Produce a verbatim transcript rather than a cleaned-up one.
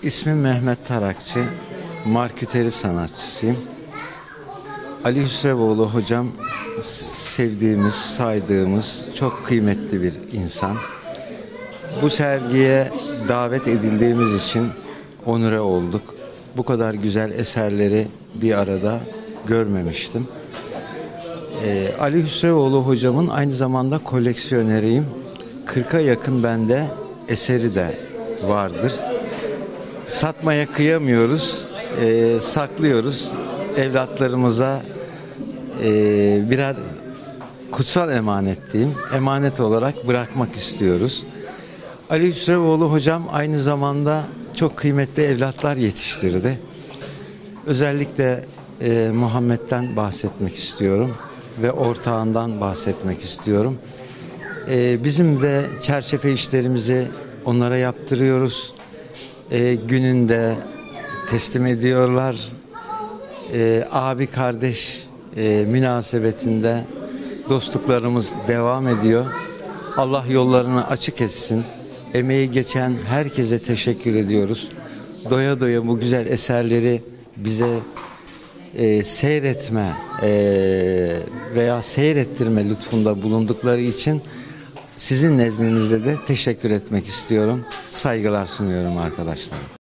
İsmim Mehmet Tarakçı, marküteri sanatçısıyım. Ali Hüsrevoğlu hocam sevdiğimiz, saydığımız çok kıymetli bir insan. Bu sergiye davet edildiğimiz için onure olduk. Bu kadar güzel eserleri bir arada görmemiştim. Ee, Ali Hüsrevoğlu hocamın aynı zamanda koleksiyoneriyim. kırka yakın bende eseri de vardır. Satmaya kıyamıyoruz, e, saklıyoruz. Evlatlarımıza e, birer kutsal emanet diyeyim, emanet olarak bırakmak istiyoruz. Ali Hüsrevoğlu hocam aynı zamanda çok kıymetli evlatlar yetiştirdi. Özellikle e, Muhammed'den bahsetmek istiyorum ve ortağından bahsetmek istiyorum. E, bizim de çerçeve işlerimizi onlara yaptırıyoruz. E, gününde teslim ediyorlar. E, abi kardeş e, münasebetinde dostluklarımız devam ediyor. Allah yollarını açık etsin. Emeği geçen herkese teşekkür ediyoruz. Doya doya bu güzel eserleri bize e, seyretme e, veya seyrettirme lütfunda bulundukları için sizin nezdinizde de teşekkür etmek istiyorum. Saygılar sunuyorum arkadaşlar.